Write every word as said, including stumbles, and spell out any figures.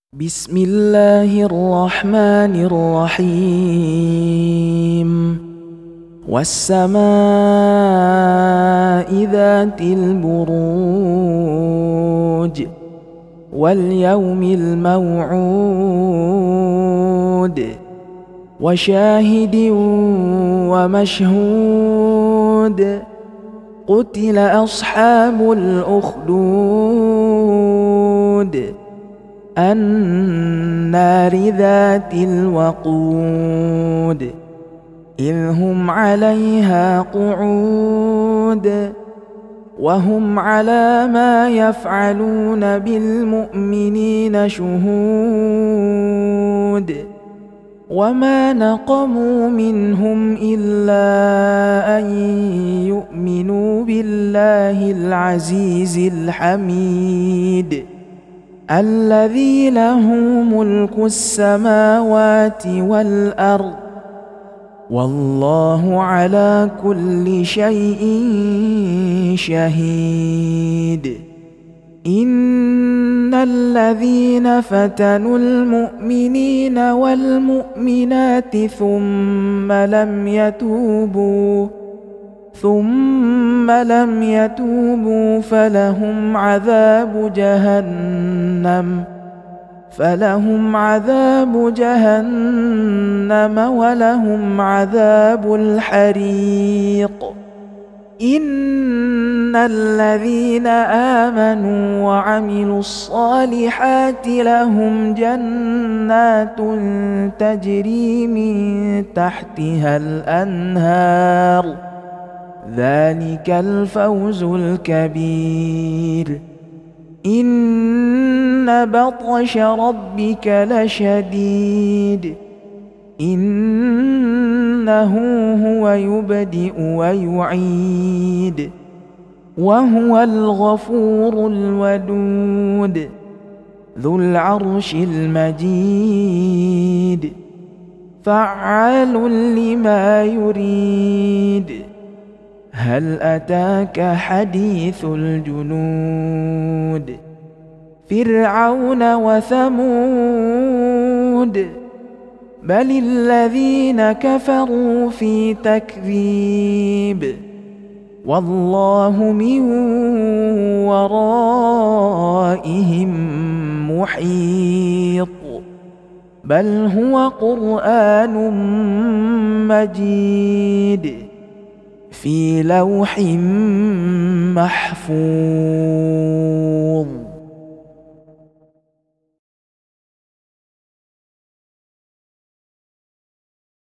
بسم الله الرحمن الرحيم والسماء ذات البروج واليوم الموعود وشاهد ومشهود قتل أصحاب الأخدود النار ذات الوقود إذ هم عليها قعود وهم على ما يفعلون بالمؤمنين شهود وما نقموا منهم إلا أن يؤمنوا بالله العزيز الحميد الذي له ملك السماوات والأرض والله على كل شيء شهيد. إن الذين فتنوا المؤمنين والمؤمنات ثم لم يتوبوا ثم لم يتوبوا فلهم عذاب جهنم فلهم عذاب جهنم ولهم عذاب الحريق. إن الذين آمنوا وعملوا الصالحات لهم جنات تجري من تحتها الأنهار ذلك الفوز الكبير. إن بطش ربك لشديد إنه هو يبدئ ويعيد وهو الغفور الودود ذو العرش المجيد فعال لما يريد. هل أتاك حديث الجنود فرعون وثمود بل الذين كفروا في تكذيب والله من ورائهم محيط بل هو قرآن مجيد في لوح محفوظ.